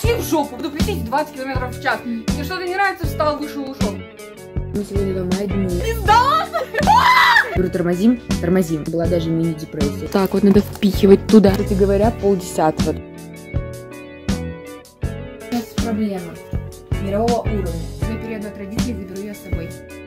пошли в жопу, буду лететь 20 км в час. Если что-то не нравится, встал, вышел, ушел. Мы сегодня дома одни. Не сдался! Говорю, тормозим, тормозим. Была даже мини-депрессия. Так, вот надо впихивать туда. Кстати говоря, 9:30. Сейчас проблема мирового уровня. Я перееду от родителей, заберу ее с собой.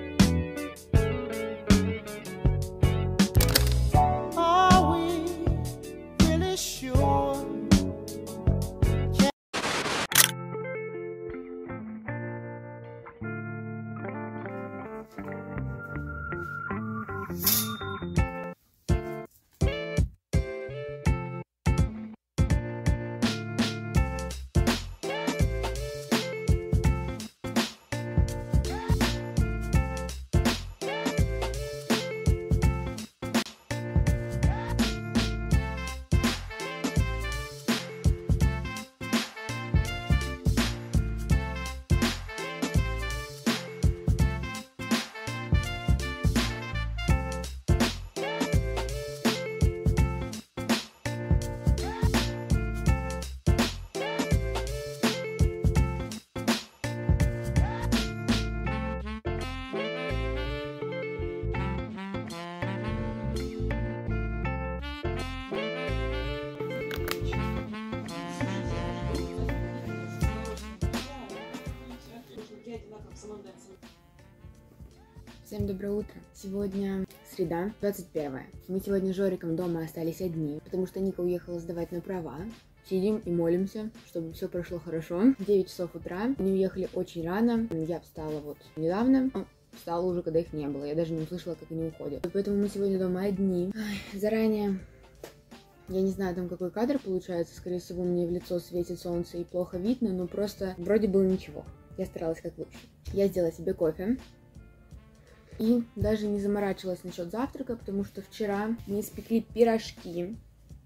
Всем доброе утро. Сегодня среда, 21. Мы сегодня с Жориком дома остались одни, потому что Ника уехала сдавать на права. Сидим и молимся, чтобы все прошло хорошо. 9 часов утра. Они уехали очень рано. Я встала вот недавно. Встала уже, когда их не было. Я даже не услышала, как они уходят. Поэтому мы сегодня дома одни. Заранее... Я не знаю, там какой кадр получается. Скорее всего, мне в лицо светит солнце и плохо видно, но просто вроде было ничего. Я старалась как лучше. Я сделала себе кофе. И даже не заморачивалась насчет завтрака, потому что вчера мы испекли пирожки.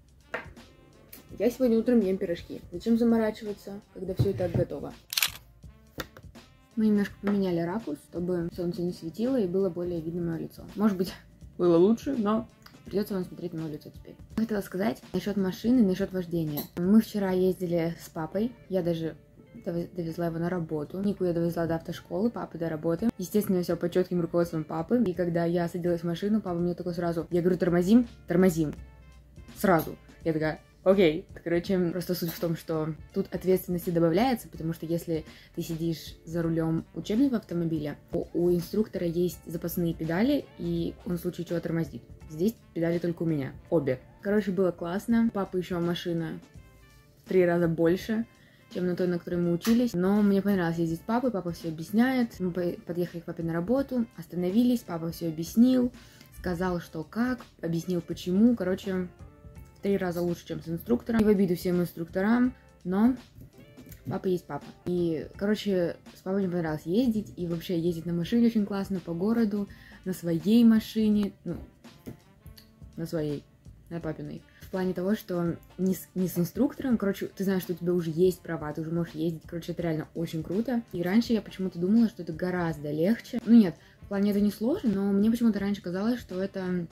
Я сегодня утром ем пирожки. Зачем заморачиваться, когда все и так готово? Мы немножко поменяли ракурс, чтобы солнце не светило и было более видно мое лицо. Может быть, было лучше, но придется вам смотреть на мое лицо теперь. Я хотела сказать насчет машины, насчет вождения. Мы вчера ездили с папой. Я даже довезла его на работу. Нику я довезла до автошколы, папы до работы. Естественно, все под четким руководством папы. И когда я садилась в машину, папа мне такой сразу... Я говорю, тормозим, тормозим. Сразу. Я такая, окей. Короче, просто суть в том, что тут ответственности добавляется, потому что если ты сидишь за рулем учебного автомобиля, то у инструктора есть запасные педали, и он в случае чего тормозит. Здесь педали только у меня. Обе. Короче, было классно. Папа еще машина в 3 раза больше, чем на той, на которой мы учились. Но мне понравилось ездить с папой, папа все объясняет. Мы подъехали к папе на работу, остановились, папа все объяснил, сказал, что как, объяснил почему. Короче, в 3 раза лучше, чем с инструктором. И в обиду всем инструкторам, но папа есть папа. И, короче, с папой мне понравилось ездить, и вообще ездить на машине очень классно по городу, на своей машине, ну, на своей, на папиной. В плане того, что не с инструктором, короче, ты знаешь, что у тебя уже есть права, ты уже можешь ездить, короче, это реально очень круто. И раньше я почему-то думала, что это гораздо легче. Ну нет, в плане это не сложно, но мне почему-то раньше казалось, что это...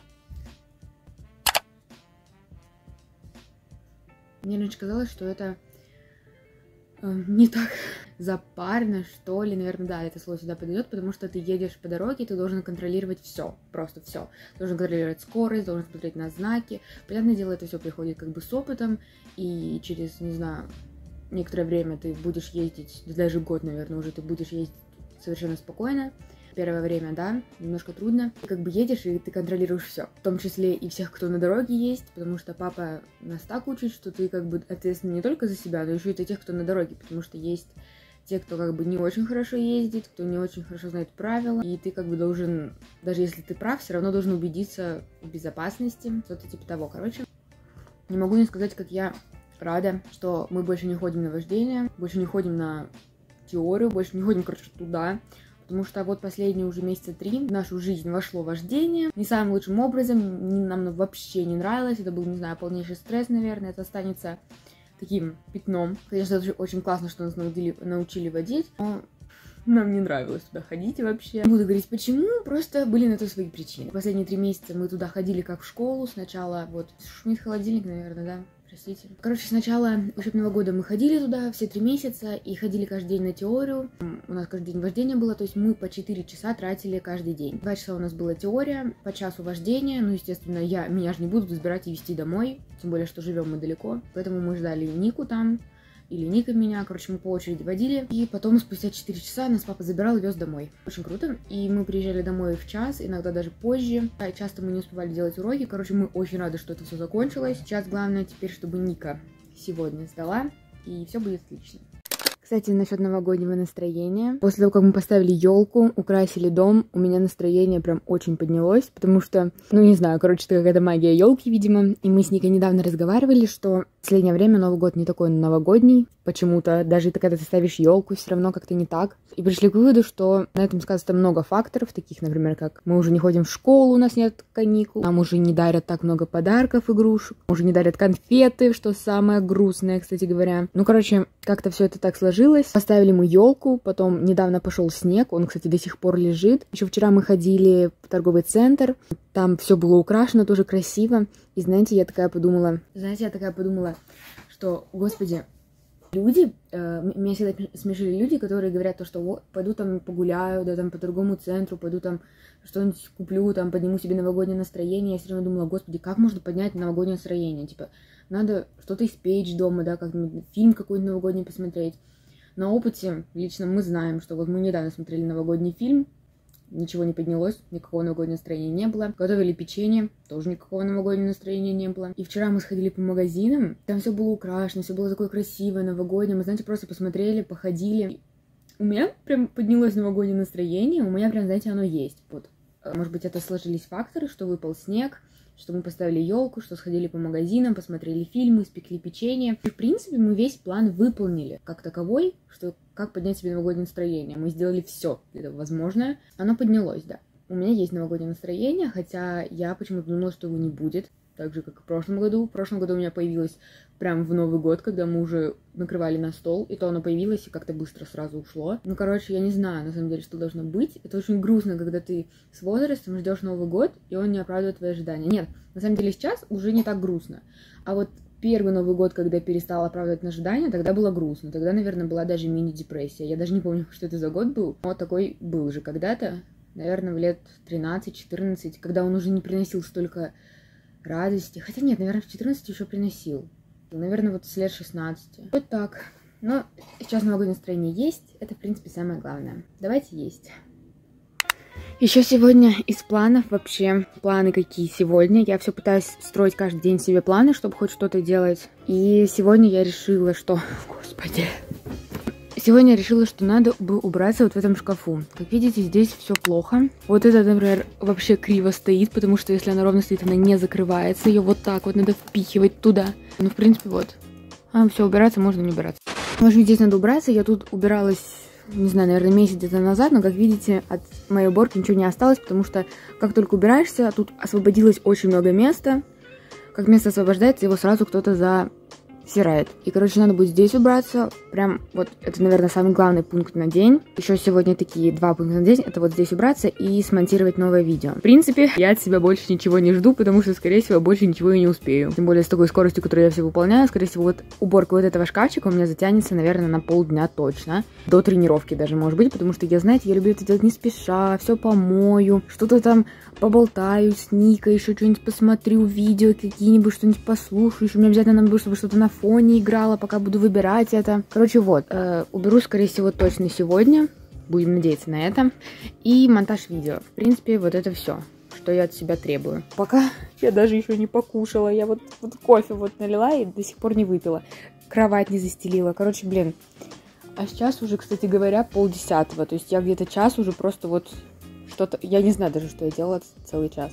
Мне раньше казалось, что это не так запарно, что ли. Наверное, да, это слово сюда подойдет, потому что ты едешь по дороге, ты должен контролировать все, просто все. Должен контролировать скорость, должен смотреть на знаки. Понятное дело, это все приходит как бы с опытом, и через, не знаю, некоторое время ты будешь ездить, даже год, наверное, уже ты будешь ездить совершенно спокойно. Первое время, да, немножко трудно. Ты как бы едешь, и ты контролируешь все, в том числе и всех, кто на дороге есть, потому что папа нас так учит, что ты как бы ответственен не только за себя, но еще и за тех, кто на дороге, потому что есть те, кто как бы не очень хорошо ездит, кто не очень хорошо знает правила, и ты как бы должен, даже если ты прав, все равно должен убедиться в безопасности, что-то типа того. Короче, не могу не сказать, как я рада, что мы больше не ходим на вождение, больше не ходим на теорию, больше не ходим, короче, туда. Потому что вот последние уже месяца 3 в нашу жизнь вошло вождение. Не самым лучшим образом, нам вообще не нравилось. Это был, не знаю, полнейший стресс, наверное. Это останется таким пятном. Конечно, это очень классно, что нас научили водить, но нам не нравилось туда ходить вообще. Не буду говорить почему, просто были на то свои причины. Последние 3 месяца мы туда ходили как в школу. Сначала вот шумит холодильник, наверное, да? Простите. Короче, с начала учебного года мы ходили туда все 3 месяца и ходили каждый день на теорию. У нас каждый день вождения было, то есть мы по 4 часа тратили каждый день. 2 часа у нас была теория, по часу вождения. Ну, естественно, меня же не будут забирать и везти домой, тем более, что живем мы далеко. Поэтому мы ждали Нику там, или Ника меня, короче, мы по очереди водили. И потом, спустя 4 часа, нас папа забирал и вез домой. Очень круто. И мы приезжали домой в час, иногда даже позже. Часто мы не успевали делать уроки. Короче, мы очень рады, что это все закончилось. Сейчас главное теперь, чтобы Ника сегодня сдала, и все будет отлично. Кстати, насчет новогоднего настроения. После того, как мы поставили елку, украсили дом, у меня настроение прям очень поднялось, потому что, ну не знаю, короче, это какая-то магия елки, видимо. И мы с Никой недавно разговаривали, что в последнее время Новый год не такой новогодний. Почему-то, даже когда ты ставишь елку, все равно как-то не так. И пришли к выводу, что на этом сказано много факторов, таких, например, как мы уже не ходим в школу, у нас нет каникул, нам уже не дарят так много подарков, игрушек, уже не дарят конфеты, что самое грустное, кстати говоря. Ну, короче, как-то все это так сложилось. Поставили мы елку, потом недавно пошел снег, он, кстати, до сих пор лежит. Еще вчера мы ходили в торговый центр, там все было украшено, тоже красиво. И знаете, я такая подумала, что, господи, люди, меня всегда смешили люди, которые говорят то, что вот, пойду там погуляю, да, там по торговому центру, пойду там что-нибудь куплю, там подниму себе новогоднее настроение. Я все время думала, господи, как можно поднять новогоднее настроение? Типа, надо что-то испечь дома, да, как-нибудь фильм какой-нибудь новогодний посмотреть. На опыте лично мы знаем, что вот мы недавно смотрели новогодний фильм, ничего не поднялось, никакого новогоднего настроения не было. Готовили печенье, тоже никакого новогоднего настроения не было. И вчера мы сходили по магазинам, там все было украшено, все было такое красивое, новогоднее. Мы, знаете, просто посмотрели, походили. У меня прям поднялось новогоднее настроение, у меня прям, знаете, оно есть. Вот. Может быть, это сложились факторы, что выпал снег, что мы поставили елку, что сходили по магазинам, посмотрели фильмы, испекли печенье. И, в принципе, мы весь план выполнили как таковой, что как поднять себе новогоднее настроение. Мы сделали все для этого возможное. Оно поднялось, да. У меня есть новогоднее настроение, хотя я почему-то думала, что его не будет. Так же, как и в прошлом году. В прошлом году у меня появилось прям в Новый год, когда мы уже накрывали на стол, и то оно появилось и как-то быстро сразу ушло. Ну, короче, я не знаю, на самом деле, что должно быть. Это очень грустно, когда ты с возрастом ждешь Новый год, и он не оправдывает твои ожидания. Нет, на самом деле сейчас уже не так грустно. А вот первый Новый год, когда я перестала оправдывать ожидания, тогда было грустно. Тогда, наверное, была даже мини-депрессия. Я даже не помню, что это за год был. Но такой был же когда-то, наверное, в лет 13-14, когда он уже не приносил столько радости. Хотя нет, наверное, в 14 еще приносил. Наверное, вот с лет 16. Вот так. Но сейчас новогоднее настроение есть. Это, в принципе, самое главное. Давайте есть. Еще сегодня из планов вообще. Планы какие сегодня. Я все пытаюсь строить каждый день себе планы, чтобы хоть что-то делать. И сегодня я решила, что... Господи. Сегодня я решила, что надо бы убраться вот в этом шкафу. Как видите, здесь все плохо. Вот это, например, вообще криво стоит, потому что если она ровно стоит, она не закрывается. Ее вот так вот надо впихивать туда. Ну, в принципе, вот. Все, убираться можно не убираться. В общем, здесь надо убраться. Я тут убиралась, не знаю, наверное, месяц где-то назад, но, как видите, от моей уборки ничего не осталось, потому что как только убираешься, тут освободилось очень много места. Как место освобождается, его сразу кто-то засирает. И, короче, надо будет здесь убраться. Прям вот это, наверное, самый главный пункт на день. Еще сегодня такие 2 пункта на день. Это вот здесь убраться и смонтировать новое видео. В принципе, я от себя больше ничего не жду, потому что, скорее всего, больше ничего и не успею. Тем более с такой скоростью, которую я все выполняю. Скорее всего, вот уборка вот этого шкафчика у меня затянется, наверное, на полдня точно. До тренировки даже, может быть, потому что я, знаете, я люблю это делать не спеша, все помою, что-то там поболтаю с Никой, еще что-нибудь посмотрю, видео какие-нибудь, что-нибудь послушаю. Еще мне обязательно надо будет, чтобы что-то на фоне играло, пока буду выбирать это. Короче, вот, уберу, скорее всего, точно сегодня. Будем надеяться на это. И монтаж видео. В принципе, вот это все, что я от себя требую. Пока я даже еще не покушала. Я вот кофе вот налила и до сих пор не выпила. Кровать не застелила. Короче, блин. А сейчас уже, кстати говоря, 9:30. То есть я где-то час уже просто вот что-то... Я не знаю даже, что я делала целый час.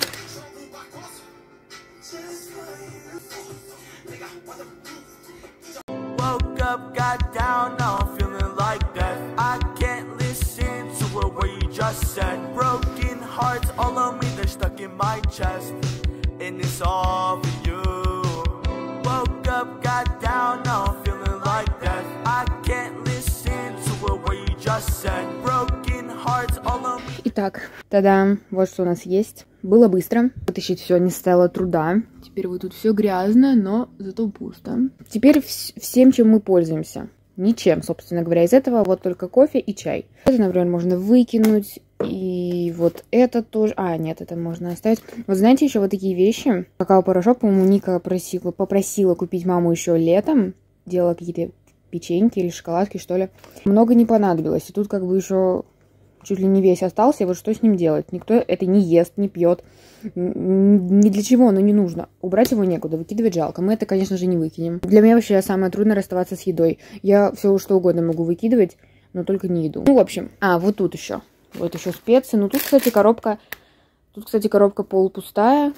Got down, now I'm feeling like that. I can't listen to a word you just said. Broken hearts all on me, they're stuck in my chest. And it's all for you. Woke up, got down, now I'm feeling like that. I can't listen to a word you just said. Broken hearts all on me. Итак, тогда вот что у нас есть. Было быстро. Вытащить все не стоило труда. Теперь вот тут все грязно, но зато пусто. Теперь всем, чем мы пользуемся. Ничем, собственно говоря, из этого вот только кофе и чай. Это, например, можно выкинуть. И вот это тоже... А, нет, это можно оставить. Вот знаете, еще вот такие вещи. Какао-порошок, по-моему, Ника попросила купить маму еще летом. Делала какие-то печеньки или шоколадки, что ли. Много не понадобилось. И тут как бы еще чуть ли не весь остался. И вот что с ним делать? Никто это не ест, не пьет. Ни для чего оно не нужно. Убрать его некуда, выкидывать жалко. Мы это, конечно же, не выкинем. Для меня вообще самое трудное расставаться с едой. Я все что угодно могу выкидывать, но только не еду. Ну, в общем. А, вот тут еще. Вот еще специи. Ну, тут, кстати, коробка... Тут, кстати, коробка полупустая.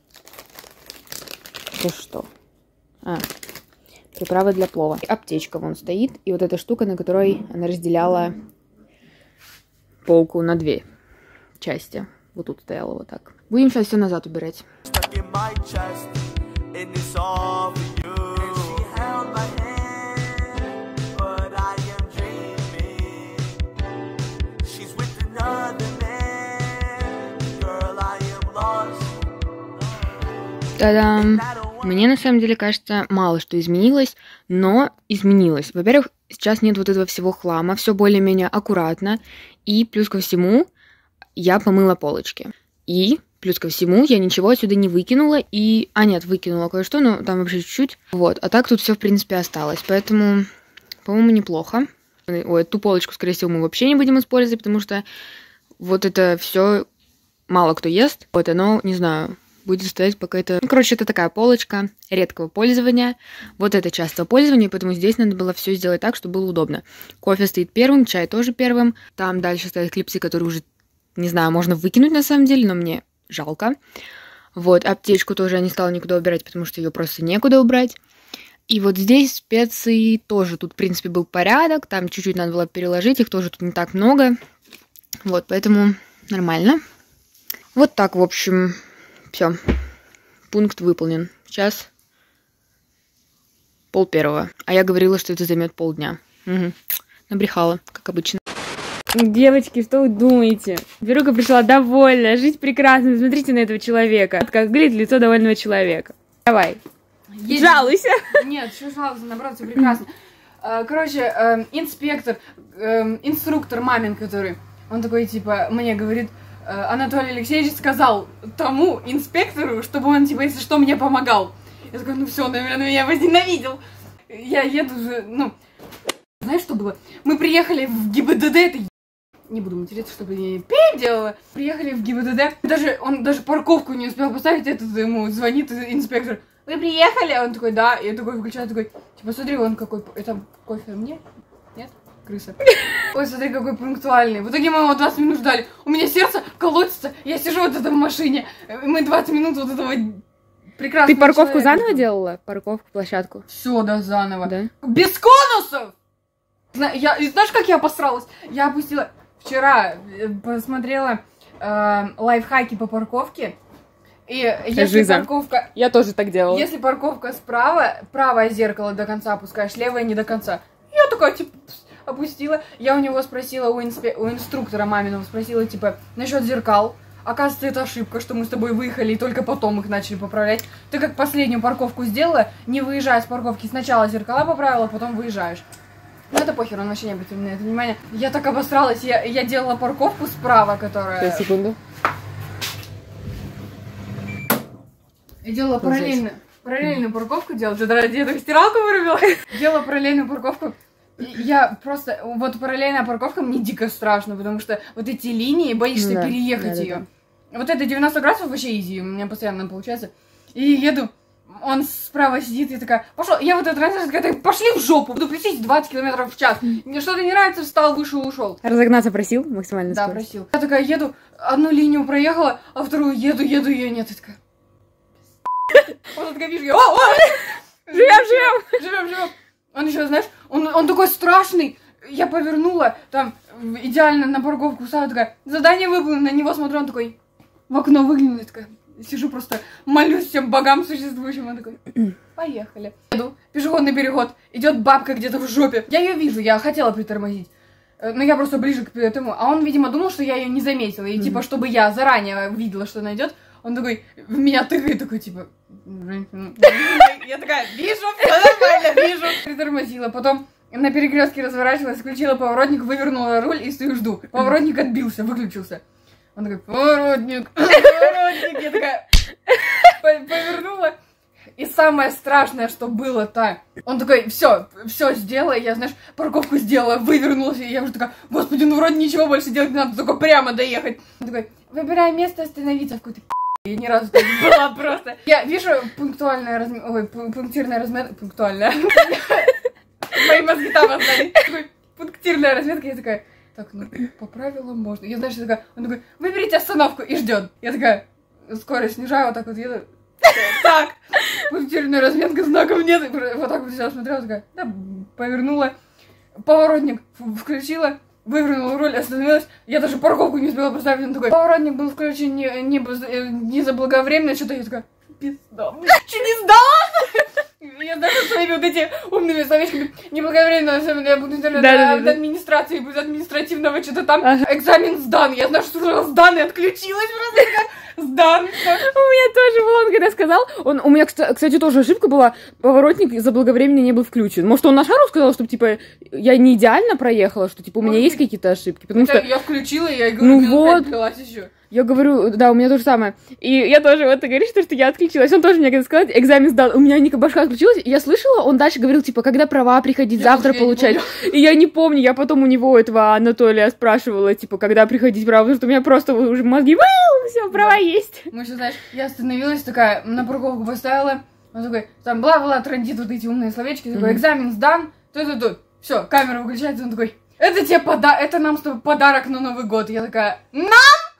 Это что? А, приправа для плова. Аптечка вон стоит. И вот эта штука, на которой она разделяла полку на две части. Вот тут стояла вот так. Будем сейчас все назад убирать. Та-дам! Мне на самом деле кажется, мало что изменилось, но изменилось. Во-первых, сейчас нет вот этого всего хлама, все более-менее аккуратно. И плюс ко всему, я помыла полочки. И плюс ко всему, я ничего отсюда не выкинула. И... А, нет, выкинула кое-что, но там вообще чуть-чуть. Вот, а так тут все в принципе осталось. Поэтому, по-моему, неплохо. Ой, эту полочку, скорее всего, мы вообще не будем использовать, потому что вот это все мало кто ест. Вот оно, не знаю... будет стоять пока это... Ну, короче, это такая полочка редкого пользования. Вот это частого пользования, поэтому здесь надо было все сделать так, чтобы было удобно. Кофе стоит первым, чай тоже первым. Там дальше стоят клипсы, которые уже, не знаю, можно выкинуть на самом деле, но мне жалко. Вот, аптечку тоже я не стала никуда убирать, потому что ее просто некуда убрать. И вот здесь специи тоже. Тут, в принципе, был порядок. Там чуть-чуть надо было переложить, их тоже тут не так много. Вот, поэтому нормально. Вот так, в общем... Все, пункт выполнен. Сейчас 12:30. А я говорила, что это займет полдня. Угу. Набрехала, как обычно. Девочки, что вы думаете? Верука пришла довольная, жить прекрасно. Смотрите на этого человека. Как выглядит лицо довольного человека. Давай, жалуйся. Нет, что жалуйся, наоборот, все прекрасно. Короче, инспектор, инструктор мамин, который, он такой, типа, мне говорит... Анатолий Алексеевич сказал тому инспектору, чтобы он, типа, если что, мне помогал. Я такой, ну все, наверное, меня возненавидел. Я еду же, ну... Знаешь, что было? Мы приехали в ГИБДД, это... Не буду материться, чтобы я не делала. Приехали в ГИБДД, он даже парковку не успел поставить, этот ему звонит инспектор. Вы приехали? Он такой, да. И я такой включаю, такой, типа, смотри, он какой... Это кофе мне? Нет? Крыса. Ой, смотри, какой пунктуальный. В итоге мы его 20 минут ждали. У меня сердце колотится. Я сижу вот это в машине. Мы 20 минут вот этого прекрасного Ты парковку человека. заново делала? Парковку, площадку? Все, да, заново. Да? Без конусов! Знаешь, как я обосралась? Я опустила... Вчера посмотрела лайфхаки по парковке. И если парковка... Я тоже так делала. Если парковка справа, правое зеркало до конца опускаешь, левое не до конца. Я такая, типа, опустила. Я у него спросила, у инструктора маминого спросила, типа, насчет зеркал. Оказывается, это ошибка, что мы с тобой выехали, и только потом их начали поправлять. Ты как последнюю парковку сделала, не выезжая с парковки, сначала зеркала поправила, потом выезжаешь. Ну это похер, он вообще не обратил на это внимание. Я так обосралась, я делала парковку справа, которая... Секунду. Я делала параллельную парковку делала. Ты ради этого стиралку вырубила? Делала параллельную парковку. Я просто... Вот параллельная парковка мне дико страшно, потому что вот эти линии, боишься переехать ее. Вот это 90 градусов вообще изи, у меня постоянно получается. И еду, он справа сидит, и такая, пошел, я вот этот раз такая, пошли в жопу, буду лететь 20 км в час. Мне что-то не нравится, встал, вышел, ушел. Разогнаться просил максимально? Да, просил. Я такая еду, одну линию проехала, а вторую еду, ее нет. Я такая... Вот такая вижу, живем. Он еще, знаешь, он такой страшный. Я повернула, там, идеально на парковку встала, такая, задание выполнено, на него смотрю, он такой, в окно выглянула, такая, сижу просто, молюсь всем богам существующим, он такой, поехали. Еду, пешеходный переход, идет бабка где-то в жопе. Я ее вижу, я хотела притормозить. Ну, я просто ближе к этому. А он, видимо, думал, что я ее не заметила. И, типа, чтобы я заранее видела, что она идет, он такой, в меня тыкает, такой, типа... Я такая, вижу, все нормально, вижу. Притормозила. Потом на перекрестке разворачивалась, включила поворотник, вывернула руль и стою жду. Поворотник отбился, выключился. Он такой, поворотник. Я такая, повернула. И самое страшное, что было-то, он такой, все сделала, я, знаешь, парковку сделала, вывернулась, и я уже такая, господи, ну вроде ничего больше делать не надо, только прямо доехать. Он такой, выбирай место, остановиться в какой-то я ни разу так не была просто. Я вижу пунктуальная разметка, ой, пунктирная разметка, пунктуальная. Мои мозги там остались. Пунктирная разметка, я такая, так, ну, по правилам можно. Я, знаешь, такая, он такой, выберите остановку и ждет. Я такая, скорость снижаю, вот так вот еду. Так, пунктирная разметка, знаков нет. Вот так вот сейчас смотрела, такая, да, повернула, поворотник включила, вывернула руль, остановилась. Я даже парковку не успела поставить. Он такой, поворотник был включен не заблаговременно, что-то я такая, пизда, что не сдала? Я даже своими вот эти умными словечками неблаговременно, я буду от администрации, будет административного что-то там, экзамен сдан. Я знаю, что сдан и отключилась просто такая. Сдан. У меня тоже было, он когда сказал, у меня, кстати, тоже ошибка была, поворотник заблаговременно не был включен. Может, он на шару сказал, что, типа, я не идеально проехала, что, типа, у меня есть какие-то ошибки, потому что... Я включила, и я говорю, минут 5 пилась еще. Я говорю, да, у меня то же самое. И я тоже, вот ты говоришь, что я отключилась. Он тоже мне когда сказал, экзамен сдал. У меня башка отключилась, и я слышала, он дальше говорил, типа, когда права приходить, завтра получать. И я не помню, я потом у него, этого Анатолия, спрашивала, типа, когда приходить права, потому что у меня просто уже мозги, все, права есть. Ну, еще, знаешь, я остановилась такая, на парковку поставила, он такой, там, бла-бла, трандит вот эти умные словечки, такой, экзамен сдан, тут. Все, камера выключается, он такой, это тебе это нам с тобой подарок на Новый год. Я такая, нам?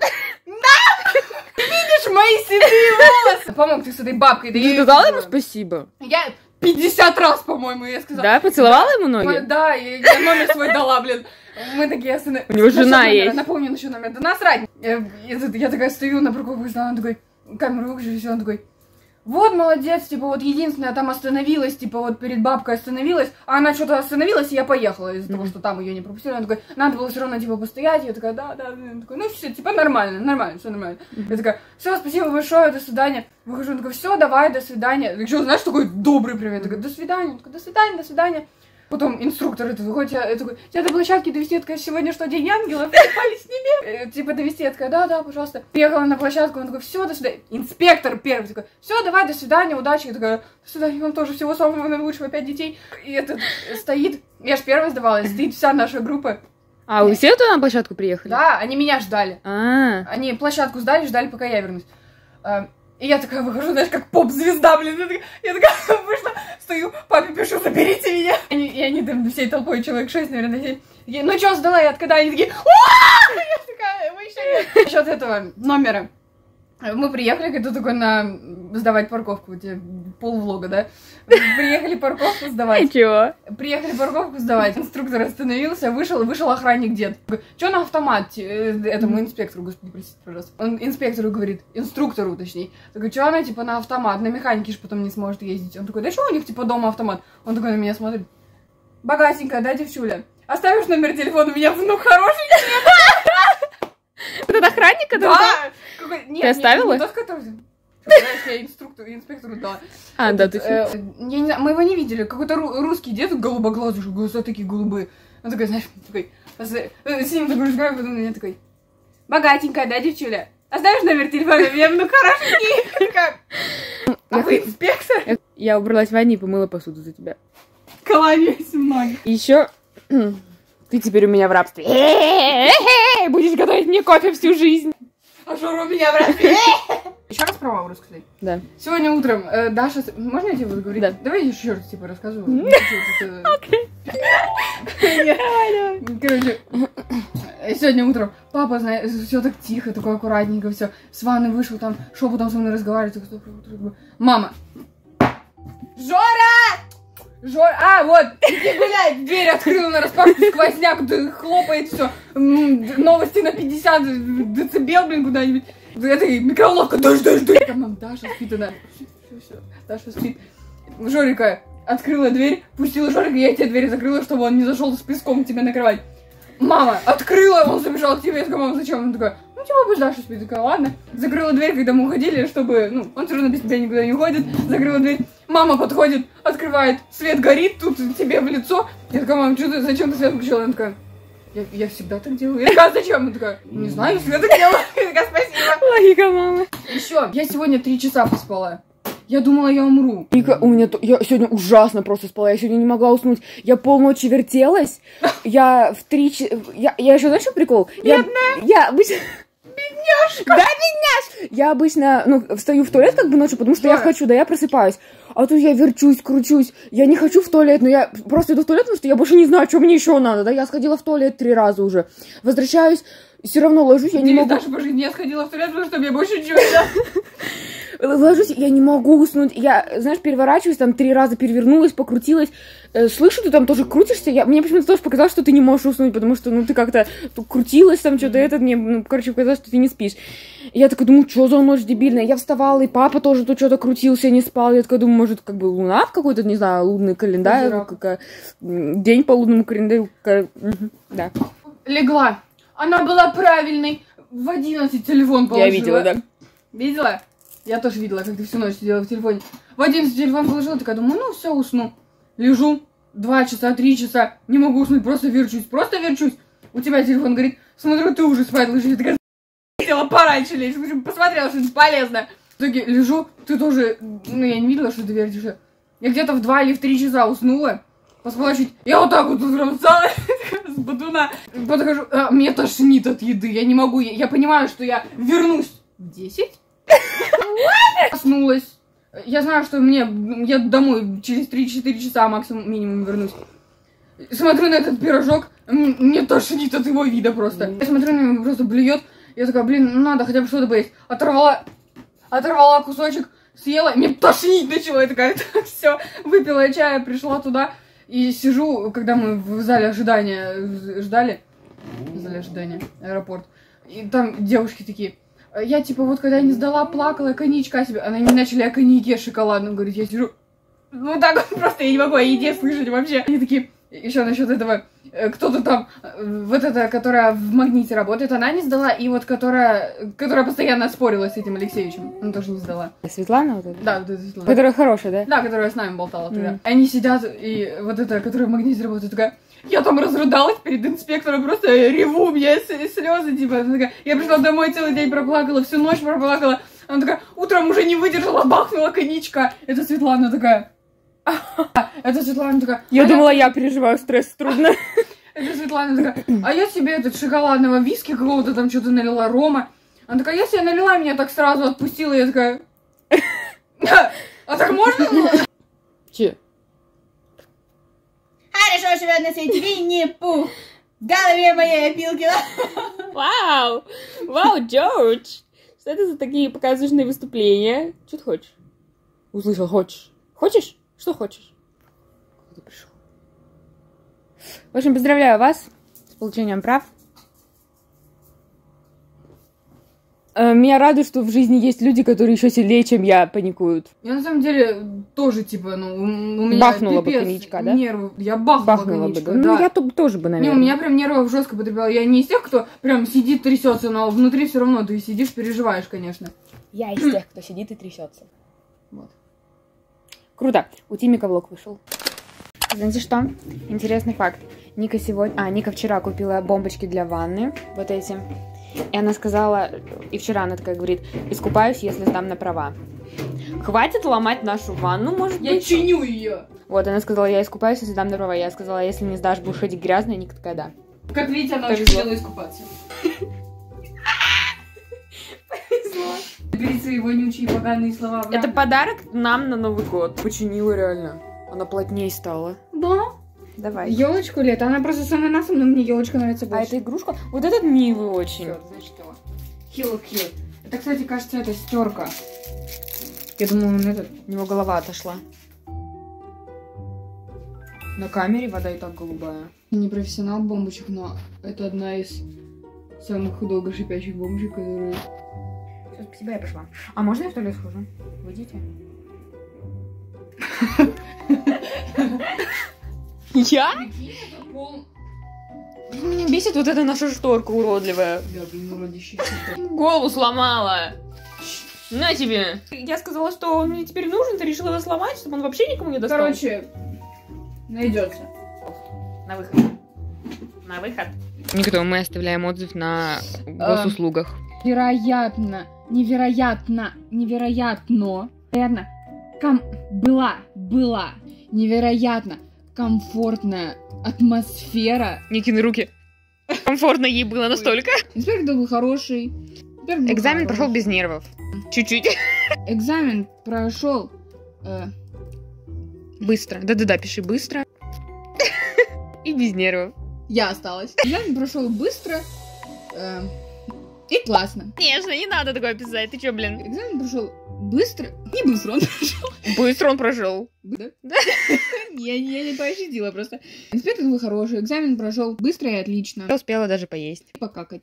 Видишь мои седые волосы? Помог ты с этой бабкой. Ты сказала ему спасибо? Я 50 раз, по-моему, я сказала. Да, поцеловала ему ноги? Да, я номер свой дала, блин. Мы такие остановились. У него жена есть. Напомню насчет номера. Да насрать. Я такая стою на парковку, он такой, камеру выключили, все, он такой, вот, молодец, типа, вот единственное, там остановилась, типа, вот перед бабкой остановилась, а она что-то остановилась, и я поехала из-за того, что там ее не пропустили. Он такой, надо было все равно, типа, постоять. Я такая, да, он такой, ну все, типа, нормально, все нормально. Я такая, все, спасибо большое, до свидания. Выхожу, он такой, все, давай, до свидания. Еще, знаешь, такой добрый привет. Я такая, до свидания. Он такой, до свидания. Потом инструктор этот выходит, я такой, тебя до площадки довести, я такая, сегодня что, день ангелов, попали с ними? Типа довести, я такая, да, пожалуйста. Приехала на площадку, он такой, все, до свидания. Инспектор первый такой, все, давай, до свидания, удачи. Я такая, до свидания, вам тоже всего самого наилучшего, 5 детей. И этот стоит, я ж первая сдавалась, стоит вся наша группа. А вы все туда на площадку приехали? Да, они меня ждали. Они площадку ждали, пока я вернусь. И я такая выхожу, знаешь, как поп-звезда, блин. Я такая вышла, стою, папе пишу, заберите меня. И они там всей толпой, человек 6, наверное, 7. Такие, ну что, сдала я, когда? Они такие, я такая, вы еще нет. Насчет этого номера. Мы приехали, когда такой сдавать парковку, у тебя полвлога, да? Приехали парковку сдавать. Ничего. Приехали парковку сдавать. Инструктор остановился, вышел охранник дед. Что на автомат этому инспектору, господи, простите, пожалуйста. Он инспектору говорит, инструктору точнее. Такой, что она типа на автомат, на механике ж потом не сможет ездить. Он такой, да что у них типа дома автомат? Он такой на меня смотрит. Богатенькая, да, девчуля? Оставишь номер телефона, у меня внук хороший. Этот охранник, который... Да! Ты оставила? Не тот, который... Знаешь, я инспектору дала. Да, ты все. Я не знаю, мы его не видели. Какой-то русский дед, голубоглазый, глаза такие голубые. Он такой, знаешь, такой... С ним такой разговариваю, потом на меня такой... Богатенькая, да, девчуля? Оставишь номер телефона, у меня внук хорошенький. А вы инспектор? Я убралась в ванне и помыла посуду за тебя. Кланяюсь много. Еще... Ты теперь у меня в рабстве. Будешь готовить мне кофе всю жизнь. А что у меня в рабстве? Еще раз про Мавру сказать? Да. Сегодня утром Даша... Можно я тебе буду говорить? Да. Давай я еще раз типа рассказываю. Окей. Короче, сегодня утром папа, знаешь, все так тихо, такое аккуратненько, все. С ванны вышел, там шепотом со мной разговаривает. Мама! Жора! Вот, иди гулять, дверь открыла на распашку, сквозняк, хлопает все. Новости на 50 децибел, блин, куда-нибудь. Это микроволновка, дождь. Там Даша спит, она. Все, Даша спит. Жорика открыла дверь, пустила Жорика, я тебе дверь закрыла, чтобы он не зашел с песком к тебе на кровать. Мама открыла, он забежал к тебе, я такая, мама, зачем? Он такой, ну типа пусть Даша спит. Я такая, ладно. Закрыла дверь, когда мы уходили, чтобы, ну, он все равно без тебя никуда не уходит. Закрыла дверь. Мама подходит, открывает, свет горит, тут тебе в лицо. Я такая, мама, что ты, зачем ты свет включила? Она такая, я всегда так делаю. Я такая, зачем? Она такая, не знаю, я всегда так делаю. Я такая, спасибо. Логика мамы. Еще, я сегодня 3 часа поспала. Я думала, я умру. Ника, я сегодня ужасно просто спала, я сегодня не могла уснуть. Я полночи вертелась, я в 3 часа... Я еще, знаешь, что прикол? Бедная. Я обычно... Бедняжка. Да, бедняжка! Я обычно, встаю в туалет как бы ночью, потому что я хочу, да, я просыпаюсь. А тут я верчусь, кручусь. Я не хочу в туалет, но я просто иду в туалет, потому что я больше не знаю, что мне еще надо, да. Я сходила в туалет 3 раза уже. Возвращаюсь, все равно ложусь, я не могу... Даша по жизни я сходила в туалет, потому что мне больше ничего не надо. Ложусь, я не могу уснуть. Я, знаешь, переворачиваюсь, там 3 раза перевернулась, покрутилась. Слышу, ты там тоже крутишься. Мне почему-то тоже показалось, что ты не можешь уснуть, потому что, ты как-то крутилась там, что-то мне, показалось, что ты не спишь. И я такая думаю, что за ночь дебильная. Я встала, и папа тоже тут что-то крутился, не спал. Я такая думаю, может, как бы луна в какой-то, не знаю, лунный календарь, день по лунному календарю. Да. Легла. Она была правильной. В 11 телефон положила. Я видела, да. Видела? Я тоже видела, как ты всю ночь сидела в телефоне. В 11 телефон положила, такая думаю, ну все, усну. Лежу 2 часа, 3 часа, не могу уснуть, просто верчусь. У тебя телефон говорит, смотрю, ты уже спать ложишься. Я такая, хотела пораньше лечь, посмотрела, что-нибудь полезное. В итоге лежу, ты тоже, я не видела, что ты вертишься. Я где-то в 2 или в 3 часа уснула. Поспала чуть, я вот так вот утром встала с бодуна. Подхожу, мне тошнит от еды, я не могу, я понимаю, что я вернусь в 10. Проснулась. Я знаю, что я домой через 3-4 часа максимум минимум вернусь. Смотрю на этот пирожок, мне тошнит от его вида просто. Я смотрю на него, просто блюет. Я такая, надо хотя бы что-то поесть. Оторвала кусочек, съела, мне тошнить начало. Я такая, все, выпила чая, пришла туда. И сижу, когда мы в зале ожидания ждали. В зале ожидания, аэропорт. И там девушки такие... Я, вот когда я не сдала, плакала, коньячка себе. Они начали о коньяке шоколадном говорить. Я сижу, так вот просто я не могу о еде слышать вообще. Они такие, еще насчет этого, кто-то там, вот эта, которая в Магните работает, она не сдала. И вот которая постоянно спорила с этим Алексеевичем, она тоже не сдала. Светлана вот эта? Да, вот эта Светлана. Которая хорошая, да? Да, которая с нами болтала тогда. Они сидят, и вот эта, которая в Магните работает, такая... Я там разрыдалась перед инспектором, просто реву, у меня слезы, типа. Она такая, я пришла домой, целый день проплакала, всю ночь проплакала. Она такая, утром уже не выдержала, бахнула коньячка. Это Светлана такая. Это Светлана такая. Я думала, я переживаю стресс, трудно. Это Светлана такая, а я себе этот шоколадного виски какого-то там что-то налила, рома. Она такая, я себе налила, меня так сразу отпустила, я такая... А так можно было? Че? Хорошо живет на свете Винни-Пух. В голове моей опилки. Вау! Вау, Джордж! Что это за такие показательные выступления? Что ты хочешь? Услышал, хочешь? Хочешь? Что хочешь? Кто ты пришел? В общем, поздравляю вас с получением прав. Меня радует, что в жизни есть люди, которые еще сильнее, чем я, паникуют. Я на самом деле тоже, у меня бахнула бы пипец, коньячка, да? Нервы. Я бахнула коньячка, бы, да. Ну, я тоже бы, наверное. Не, у меня прям нервов жестко потребляла. Я не из тех, кто прям сидит, трясется, но внутри все равно ты сидишь, переживаешь, конечно. Я из тех, кто сидит и трясется. Вот. Круто. У Тимика влог вышел. Знаете что? Интересный факт. Ника вчера купила бомбочки для ванны. Вот эти. И она сказала, и вчера она такая говорит, искупаюсь, если сдам на права. Хватит ломать нашу ванну, может быть? Я чиню ее. Вот, она сказала, я искупаюсь, если сдам на права. Я сказала, если не сдашь, будешь ходить грязная. Ника такая, да. Как видите, она очень хотела искупаться. Повезло. Бери свои вонючие поганые слова. Это подарок нам на Новый год. Починила реально. Она плотнее стала. Да? Давай. Елочку лет. Она просто с ананасом, но мне елочка нравится больше. А это игрушка? Вот этот милый очень. Всё, значит его. Hello Cute. Это, кстати, кажется, это стерка. Я думала, он этот. У него голова отошла. На камере вода и так голубая. Я не профессионал бомбочек, но это одна из самых долго шипящих бомбочек, которые... Все, спасибо, я пошла. А можно я в туалет схожу? Выйдите. Я? Меня бесит вот эта наша шторка уродливая. Да, блин, уродище. Голову сломала. На тебе. Я сказала, что он мне теперь нужен, ты решила его сломать, чтобы он вообще никому не достал. Короче, найдется. На выход. На выход. Никто, мы оставляем отзыв на госуслугах. Невероятно, невероятно, невероятно. Наверное, была невероятно комфортная атмосфера. Никины руки. Комфортно ей было настолько. Инспектор был хороший. Экзамен прошел без нервов. Чуть-чуть. Экзамен прошел Быстро. Да-да-да, пиши быстро. И без нервов. Я осталась. Экзамен прошел быстро и классно. Конечно, не надо такое писать. Ты чё, блин? Экзамен прошел быстро. Не быстро он прошел. Быстро он прошел. Да? Я не пощадила просто. Инспектор был хороший. Экзамен прошел быстро и отлично. Я успела даже поесть. Покакать.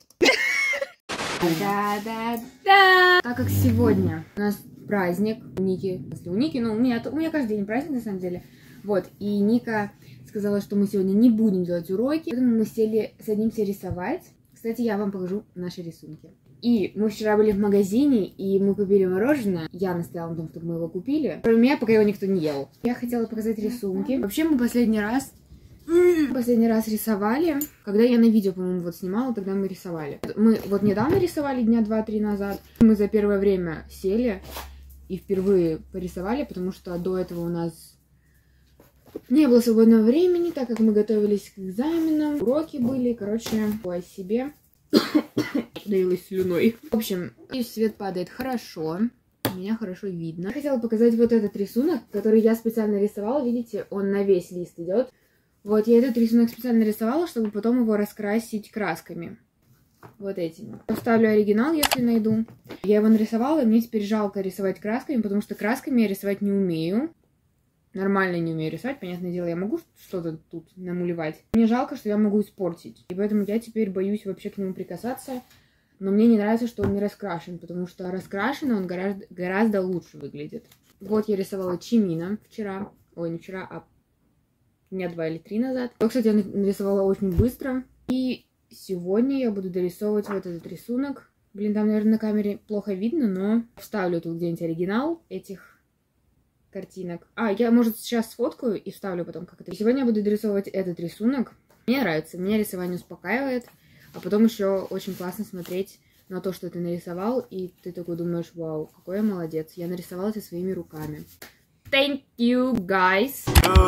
Да-да-да. Так как сегодня у нас праздник у Ники, ну у меня каждый день праздник на самом деле. Вот, и Ника сказала, что мы сегодня не будем делать уроки, поэтому мы садимся рисовать. Кстати, я вам покажу наши рисунки. И мы вчера были в магазине, и мы купили мороженое. Я настояла на том, чтобы мы его купили. Кроме меня, пока его никто не ел. Я хотела показать рисунки. Вообще, мы последний раз рисовали, когда я на видео, по-моему, вот снимала, тогда мы рисовали. Мы вот недавно рисовали, дня 2-3 назад. Мы за первое время сели и впервые порисовали, потому что до этого у нас не было свободного времени, так как мы готовились к экзаменам, уроки были, короче, о себе. Давилась слюной. В общем, свет падает хорошо, меня хорошо видно. Я хотела показать вот этот рисунок, который я специально рисовала, видите, он на весь лист идет. Вот, я этот рисунок специально рисовала, чтобы потом его раскрасить красками. Вот этими. Вставлю оригинал, если найду. Я его нарисовала, и мне теперь жалко рисовать красками, потому что красками я рисовать не умею. Нормально не умею рисовать, понятное дело, я могу что-то тут намалевать. Мне жалко, что я могу испортить. И поэтому я теперь боюсь вообще к нему прикасаться. Но мне не нравится, что он не раскрашен, потому что раскрашенный он гораздо лучше выглядит. Вот я рисовала Чимина вчера. Ой, не вчера, а дня 2 или 3 назад. Его, кстати, я нарисовала очень быстро. И сегодня я буду дорисовывать вот этот рисунок. Блин, там, наверное, на камере плохо видно, но вставлю тут где-нибудь оригинал этих картинок. Я, может, сейчас сфоткаю и вставлю потом, как это. И сегодня я буду дорисовывать этот рисунок. Мне нравится, меня рисование успокаивает. А потом еще очень классно смотреть на то, что ты нарисовал, и ты такой думаешь, вау, какой я молодец. Я нарисовала это своими руками. Thank you, guys.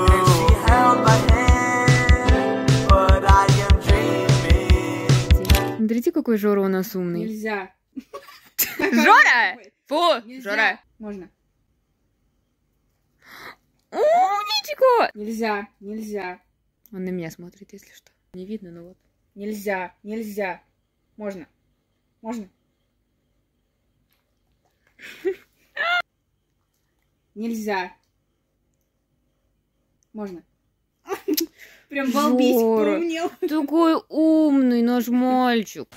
Смотрите, какой Жора у нас умный. Нельзя. Жора! Фу, Нельзя. Жора. Можно. Умничка! Нельзя. Он на меня смотрит, если что. Не видно, но вот. Нельзя. Можно. Нельзя. Можно. Прям балбесь Жора. поумнел. Такой умный наш мальчик.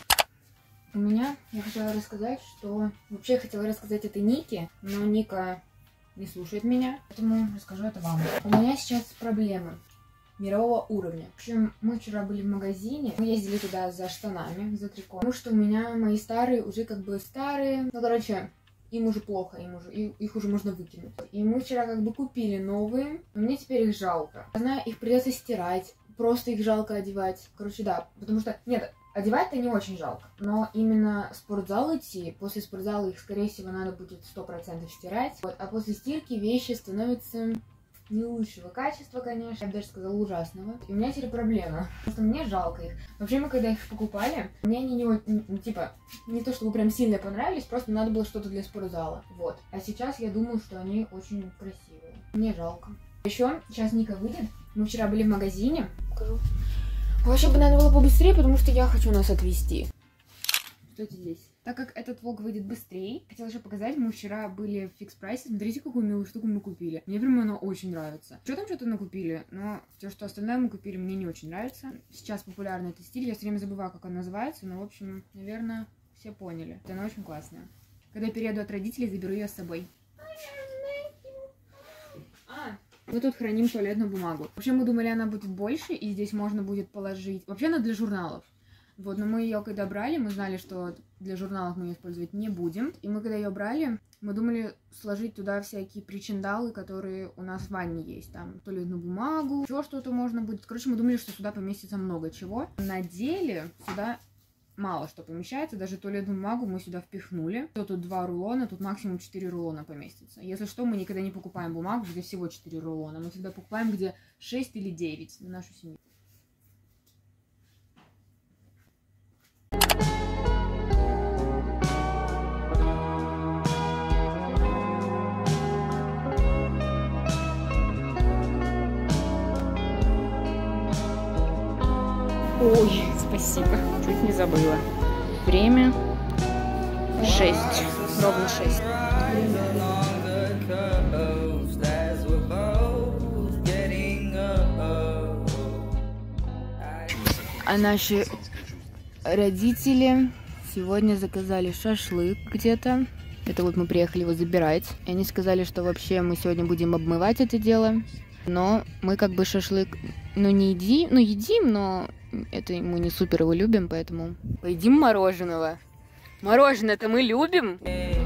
Я хотела рассказать, что... Вообще я хотела рассказать это Нике, но Ника не слушает меня, поэтому расскажу это вам. У меня сейчас проблемы мирового уровня. В общем, мы вчера были в магазине, мы ездили туда за штанами, за трико, потому что у меня мои старые уже как бы старые, ну, короче, им уже плохо, их уже можно выкинуть. И мы вчера как бы купили новые, но мне теперь их жалко. Я знаю, их придется стирать, просто их жалко одевать. Короче, да, потому что, нет, одевать-то не очень жалко, но именно в спортзал идти, после спортзала их, скорее всего, надо будет 100% стирать. Вот, а после стирки вещи становятся не лучшего качества, конечно, я бы даже сказала ужасного. И у меня теперь проблема, потому что мне жалко их. Вообще, мы когда их покупали, мне они не то чтобы прям сильно понравились, просто надо было что-то для спортзала. Вот. А сейчас я думаю, что они очень красивые. Мне жалко. Еще сейчас Ника выйдет. Мы вчера были в магазине. Покажу. Вообще бы надо было побыстрее, потому что я хочу нас отвезти. Стойте здесь. Так как этот влог выйдет быстрее, хотела еще показать, мы вчера были в Fix Price. Смотрите, какую милую штуку мы купили. Мне прям она очень нравится. Что там что-то накупили, но все, что остальное мы купили, мне не очень нравится. Сейчас популярный этот стиль, я все время забываю, как он называется, но, в общем, наверное, все поняли. Она очень классная. Когда перееду от родителей, заберу ее с собой. Мы тут храним туалетную бумагу. Вообще мы думали, она будет больше, и здесь можно будет положить... Вообще она для журналов. Вот, но мы ее когда брали, мы знали, что для журналов мы ее использовать не будем. И мы когда ее брали, мы думали сложить туда всякие причиндалы, которые у нас в ванне есть. Там туалетную бумагу, еще что-то можно будет. Короче, мы думали, что сюда поместится много чего. На деле сюда мало что помещается. Даже туалетную бумагу мы сюда впихнули. Тут 2 рулона, тут максимум 4 рулона поместится. Если что, мы никогда не покупаем бумагу, где всего 4 рулона. Мы всегда покупаем, где 6 или 9 на нашу семью. Ой, спасибо, чуть не забыла. Время 6, ровно 6. А наши родители сегодня заказали шашлык где-то. Это вот мы приехали его забирать. И они сказали, что вообще мы сегодня будем обмывать это дело. Но мы как бы шашлык, не едим, едим, но это мы не супер его любим, поэтому поедим мороженого. Мороженое-то мы любим.